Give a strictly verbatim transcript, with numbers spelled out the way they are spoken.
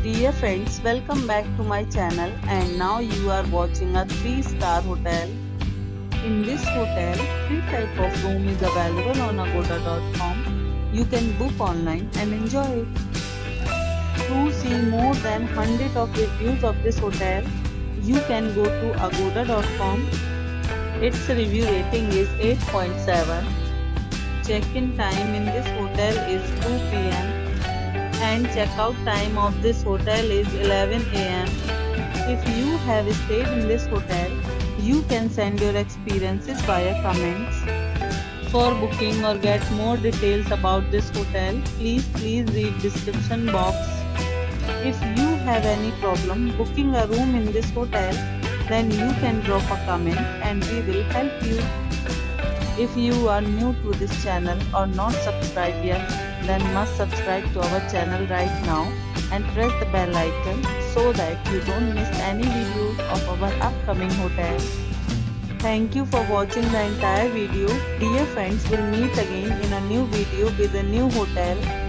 Dear friends, welcome back to my channel, and now you are watching a three star hotel. In this hotel, three type of room is available on agoda dot com. You can book online and enjoy it. To see more than one hundred of reviews of this hotel, you can go to agoda dot com. Its review rating is eight point seven. Check-in time in this hotel is two p m and check-out time of this hotel is eleven a m If you have stayed in this hotel, you can send your experiences via comments. For booking or get more details about this hotel, please please read description box. If you have any problem booking a room in this hotel, then you can drop a comment and we will help you. If you are new to this channel or not subscribed yet, then must subscribe to our channel right now and press the bell icon so that you don't miss any videos of our upcoming hotel. Thank you for watching the entire video. Dear friends, we'll meet again in a new video with a new hotel.